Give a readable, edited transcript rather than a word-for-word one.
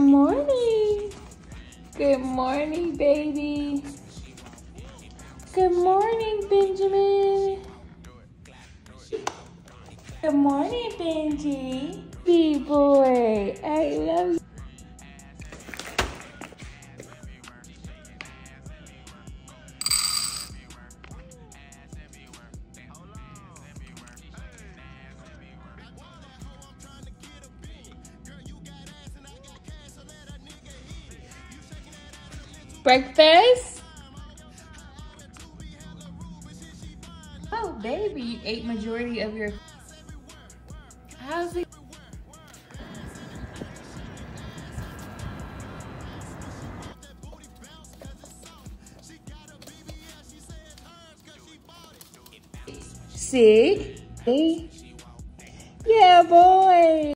morning. Good morning, baby. Good morning, Benjamin. Good morning, Benji. Big boy, I love you. Breakfast? Oh, baby, you ate majority of your... How's it? Sick? Yeah, boy.